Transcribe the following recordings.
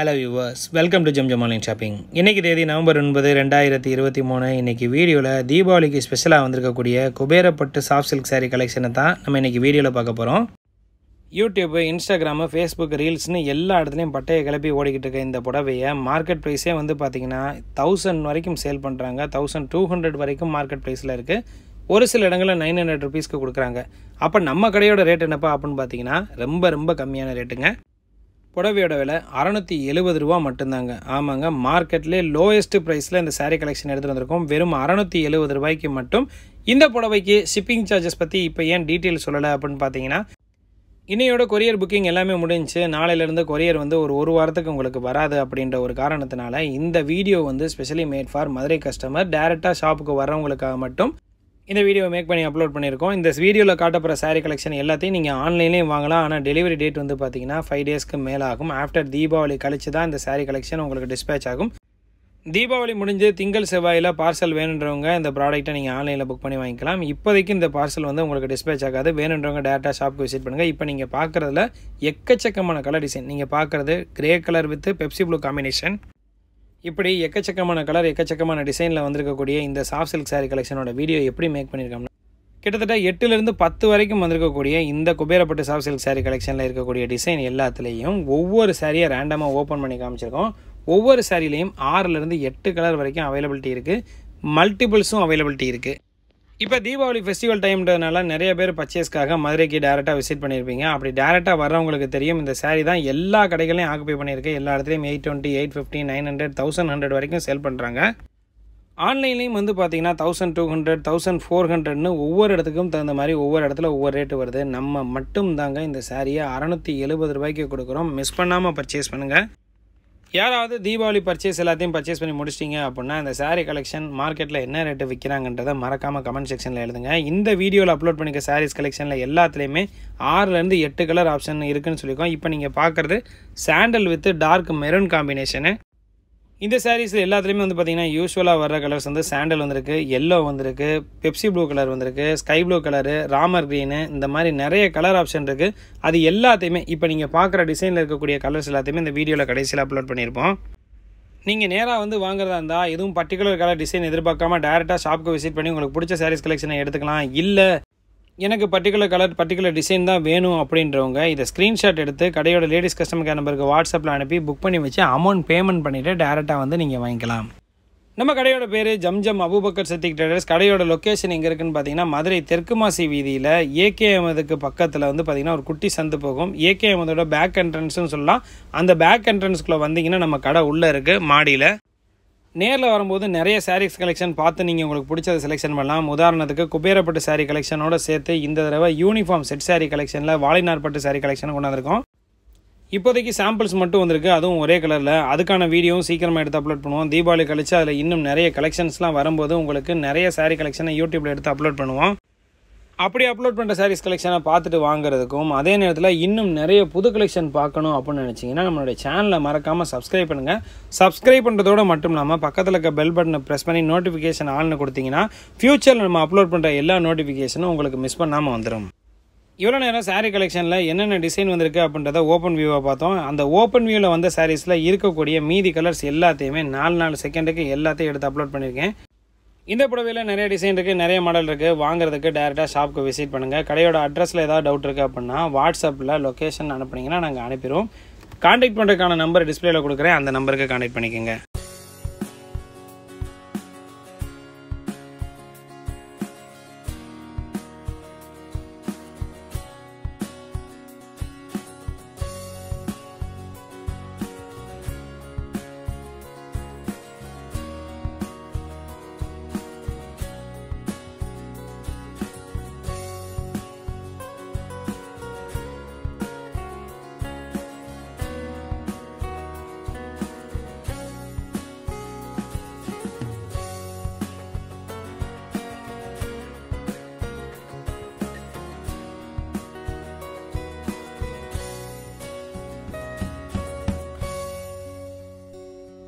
Hello viewers, welcome to Jam Online Shopping. இன்னைக்கு தேதி November 9, 2023. இன்னைக்கு வீடியோவில் தீபாவளிக்கு ஸ்பெஷலாக வந்திருக்கக்கூடிய குபேரப்பட்டு சாஃப்ட் சில்க் சாரீ கலெக்ஷனை தான் நம்ம இன்னைக்கு வீடியோவில் பார்க்க போகிறோம். யூடியூப், இன்ஸ்டாகிராமு, ஃபேஸ்புக், ரீல்ஸ்னு எல்லா இடத்துலையும் பட்டையை கிளப்பி ஓடிக்கிட்டு இருக்க இந்த புடவையை மார்க்கெட் ப்ரைஸே வந்து பார்த்திங்கன்னா 1000 வரைக்கும் சேல் பண்ணுறாங்க. 1200 வரைக்கும் மார்க்கெட் ப்ரைஸில் இருக்குது. ஒரு சில இடங்களில் 900 ருபீஸ்க்கு கொடுக்குறாங்க. அப்போ நம்ம கடையோட ரேட் என்னப்பா அப்படின்னு பார்த்தீங்கன்னா ரொம்ப கம்மியான ரேட்டுங்க. புடவையோட விலை 670 ரூபா மட்டும்தாங்க. ஆமாங்க, மார்க்கெட்லேயே லோயஸ்ட் ப்ரைஸில் இந்த சாரீ கலெக்ஷன் எடுத்துகிட்டு வந்திருக்கோம். வெறும் 670 ரூபாய்க்கு மட்டும். இந்த புடவைக்கு ஷிப்பிங் சார்ஜஸ் பற்றி இப்போ ஏன் டீட்டெயில் சொல்லலை அப்படின்னு பார்த்தீங்கன்னா, இன்னையோட கொரியர் புக்கிங் எல்லாமே முடிஞ்சு. நாளையிலேருந்து கொரியர் வந்து ஒரு வாரத்துக்கு உங்களுக்கு வராது அப்படின்ற ஒரு காரணத்தினால இந்த வீடியோ வந்து specially made for Madurai customer. டேரெக்டாக ஷாப்புக்கு வரவங்களுக்காக மட்டும் இந்த வீடியோ மேக் பண்ணி அப்லோட் பண்ணியிருக்கோம். இந்த வீடியோவில் காட்டப்படுற சாரீ கலெக்ஷன் எல்லாத்தையும் நீங்கள் ஆன்லைன்லேயும் வாங்கலாம். ஆனால் டெலிவரி டேட் வந்து பார்த்தீங்கன்னா 5 டேஸ்க்கு மேலே ஆகும். ஆஃப்டர் தீபாவளி கழிச்சு தான் இந்த சாரீ கலெக்ஷன் உங்களுக்கு டிஸ்பேச் ஆகும். தீபாவளி முடிஞ்சு திங்கள் செவ்வாயில் பார்சல் வேணுன்றவங்க இந்த ப்ராடக்ட்டை நீங்கள் ஆன்லைனில் புக் பண்ணி வாங்கிக்கலாம். இப்போதைக்கு இந்த பார்சல் வந்து உங்களுக்கு டிஸ்பேச் ஆகாது. வேணுன்றவங்க டேரெக்டாக ஷாப்புக்கு விசிட் பண்ணுங்கள். இப்போ நீங்கள் பார்க்குறதுல எக்கச்சக்கமான கலர் டிசைன். நீங்கள் பார்க்குறது grey colour with Pepsi blue combination. இப்படி எக்கச்சக்கமான கலர், எக்கச்சக்கமான டிசைனில் வந்திருக்கக்கூடிய இந்த சாஃப்ட் சில்க் சாரீ கலெக்ஷனோட வீடியோ எப்படி மேக் பண்ணியிருக்கோம்னா, கிட்டத்தட்ட 8லேருந்து 10 வரைக்கும் வந்திருக்கக்கூடிய இந்த குபேரப்பட்டு சாஃப்ட் சில்க் சாரீ கலெக்ஷனில் இருக்கக்கூடிய டிசைன் எல்லாத்துலேயும் ஒவ்வொரு சாரியை ரேண்டமாக ஓப்பன் பண்ணி காமிச்சிருக்கோம். ஒவ்வொரு சாரிலையும் 6லேருந்து 8 கலர் வரைக்கும் அவைலபிலிட்டி இருக்குது. மல்டிபிள்ஸும் அவைலபிலிட்டி இருக்குது. இப்போ தீபாவளி ஃபெஸ்டிவல் டைம்ன்றதுனால நிறைய பேர் பர்ச்சேஸ்க்காக மதுரைக்கு டேரெக்டாக விசிட் பண்ணியிருப்பீங்க. அப்படி டேரெக்டாக வர்றவங்களுக்கு தெரியும் இந்த சாரீ தான் எல்லா கடைகளையும் ஆக்குபை பண்ணியிருக்கு. எல்லா இடத்துலையும் 820, 850, 900, 1100 வரைக்கும் சேல் பண்ணுறாங்க. ஆன்லைன்லேயும் வந்து பார்த்தீங்கன்னா 1200, 1400ன்னு ஒவ்வொரு இடத்துக்கும் தகுந்த மாதிரி ஒவ்வொரு இடத்துல ஒவ்வொரு ரேட்டு வருது. நம்ம மட்டும் தாங்க இந்த சாரியை 670 ரூபாய்க்கு கொடுக்குறோம். மிஸ் பண்ணாமல் பர்ச்சேஸ் பண்ணுங்கள். யாராவது தீபாவளி பர்ச்சேஸ் எல்லாத்தையும் பர்ச்சேஸ் பண்ணி முடிச்சிட்டிங்க அப்படின்னா இந்த சாரீ கலெக்ஷன் மார்க்கெட்டில் என்ன ரேட்டு விற்கிறாங்கன்றதை மறக்காமல் கமெண்ட் செக்ஷனில் எழுதுங்க. இந்த வீடியோவில் அப்லோட் பண்ணிக்க சாரீஸ் கலெக்ஷனில் எல்லாத்துலேயுமே 6லேருந்து 8 கலர் ஆப்ஷன் இருக்குதுன்னு சொல்லியிருக்கோம். இப்போ நீங்கள் பார்க்குறது sandal with dark maroon combination. இந்த சாரீஸில் எல்லாத்துலேயுமே வந்து பார்த்திங்கன்னா யூஸ்வலாக வர்ற கலர்ஸ் வந்து சாண்டல் வந்திருக்கு, எல்லோ வந்திருக்கு, பெப்சி ப்ளூ கலர் வந்திருக்கு, sky blue colour, Ramar green, இந்த மாதிரி நிறைய கலர் ஆப்ஷன் இருக்குது. அது எல்லாத்தையுமே இப்போ நீங்கள் பார்க்குற டிசைனில் இருக்கக்கூடிய கலர்ஸ் எல்லாத்தையுமே இந்த வீடியோவில் கடைசியில் அப்லோட் பண்ணியிருப்போம். நீங்கள் நேராக வந்து வாங்குறதா இருந்தால் எதுவும் பர்டிகுலர் கலர் டிசைன் எதிர்பார்க்காம டேரெக்டாக ஷாப்புக்கு விசிட் பண்ணி உங்களுக்கு பிடிச்ச சாரீஸ் கலெக்ஷனை எடுத்துக்கலாம். இல்லை எனக்கு பர்டிகுலர் கலர், பர்டிகுலர் டிசைன் தான் வேணும் அப்படின்றவங்க இதை ஸ்க்ரீன்ஷாட் எடுத்து கடையோட லேடிஸ் கஸ்டமர் கேர் நம்பருக்கு வாட்ஸ்அப்பில் அனுப்பி புக் பண்ணி வச்சு அமௌண்ட் பேமெண்ட் பண்ணிவிட்டு டேரெக்டாக வந்து நீங்கள் வாங்கிக்கலாம். நம்ம கடையோட பேர் ஜம்ஜம் அபூபக்கர் சித்திக் ட்ரேடர்ஸ். கடையோட லொக்கேஷன் எங்கே இருக்குன்னு பார்த்தீங்கன்னா மதுரை தெற்கு மாசி வீதியில் ஏகே அஹமதுக்கு பக்கத்தில் வந்து பார்த்திங்கன்னா ஒரு குட்டி சந்து போகும். ஏகே அஹமதோட பேக் என்ட்ரன்ஸ்னு சொல்லலாம். அந்த பேக் என்ட்ரன்ஸ்குள்ளே வந்தீங்கன்னா நம்ம கடை உள்ளே இருக்குது மாடியில். நேரில் வரும்போது நிறைய சாரீஸ் கலெக்ஷன் பார்த்து நீங்கள் உங்களுக்கு பிடிச்சதை செலெக்ஷன் பண்ணலாம். உதாரணத்துக்கு குபேரப்பட்டு சாரீ கலெக்ஷனோட சேர்த்து இந்த தடவை யூனிஃபார்ம் செட் சாரீ கலெக்ஷனில் வாலினார் பட்டு சாரீ கலெக்ஷன் கொண்டு வந்திருக்கோம். இப்போதைக்கு சாம்பிள்ஸ் மட்டும் வந்திருக்கு, அதுவும் ஒரே கலரில். அதுக்கான வீடியோவும் சீக்கிரமாக எடுத்து அப்லோட் பண்ணுவோம். தீபாவளி கழிச்சு அதில் இன்னும் நிறைய கலெக்ஷன்ஸ்லாம் வரும்போது உங்களுக்கு நிறைய சாரீ கலெக்ஷனை யூடியூப்பில் எடுத்து அப்லோட் பண்ணுவோம். அப்படி அப்லோட் பண்ணுற சாரீஸ் கலெக்ஷனை பார்த்துட்டு வாங்குறதுக்கும் அதே நேரத்தில் இன்னும் நிறைய புது கலெக்ஷன் பார்க்கணும் அப்படின்னு நினச்சிங்கன்னா நம்மளுடைய சேனலை மறக்காமல் சப்ஸ்கிரைப் பண்ணுங்கள். சப்ஸ்கிரைப் பண்ணுறதோடு மட்டும் இல்லாமல் பக்கத்தில் இருக்க பெல் பட்டனை ப்ரெஸ் பண்ணி நோட்டிஃபிகேஷன் ஆல்னு கொடுத்தீங்கன்னா ஃப்யூச்சரில் நம்ம அப்லோட் பண்ணுற எல்லா நோட்டிஃபிகேஷனும் உங்களுக்கு மிஸ் பண்ணாமல் வந்துடும். இவ்வளோ நேரம் சாரீ கலெக்ஷனில் என்னென்ன டிசைன் வந்திருக்கு அப்படின்றத ஓப்பன் வியூவாக பார்த்தோம். அந்த ஓப்பன் வியூவில் வந்த சாரீஸில் இருக்கக்கூடிய மீதி கலர்ஸ் எல்லாத்தையுமே 4 செகண்டுக்கு எல்லாத்தையும் எடுத்து அப்லோட் பண்ணியிருக்கேன். இந்த புடவையில் நிறைய டிசைன் இருக்குது, நிறைய மாடல் இருக்குது. வாங்குறதுக்கு டேரெக்டாக ஷாப்புக்கு விசிட் பண்ணுங்கள். கடையோட அட்ரஸில் ஏதாவது டவுட் இருக்குது அப்படின்னா வாட்ஸ்அப்பில் லொக்கேஷன் அனுப்புனீங்கன்னா நாங்கள் அனுப்பிடுவோம். கான்டாக்ட் பண்ணுறதுக்கான நம்பர் டிஸ்பிளேயில் கொடுக்குறேன், அந்த நம்பருக்கு கான்டாக்ட் பண்ணிக்கோங்க.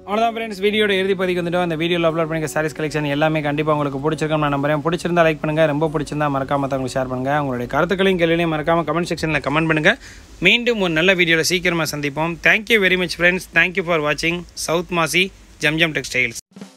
அவ்வளோதான் ஃப்ரெண்ட்ஸ், வீடியோட இறுதி பதிக்கு வந்துட்டோம். அந்த வீடியோவில் அப்லோட் பண்ணிக்க சாரீஸ் கலெக்ஷன் எல்லாமே கண்டிப்பாக உங்களுக்கு பிடிச்சிருக்கும் நான் நம்புறேன். பிடிச்சிருந்தா லைக் பண்ணுங்கள், ரொம்ப பிடிச்சிருந்தா மறக்காம உங்களுக்கு ஷேர் பண்ணுங்கள். உங்களுடைய கருத்துக்களையும் கேள்வியும் மறக்காமல் கமெண்ட் செக்ஷனில் கமெண்ட் பண்ணுங்கள். மீண்டும் ஒரு நல்ல வீடியோவில் சீக்கிரமாக சந்திப்போம். Thank you very much friends. Thank you for வாட்சிங் சவுத் மாசி ஜம்ஜம் டெக்ஸ்டைல்ஸ்.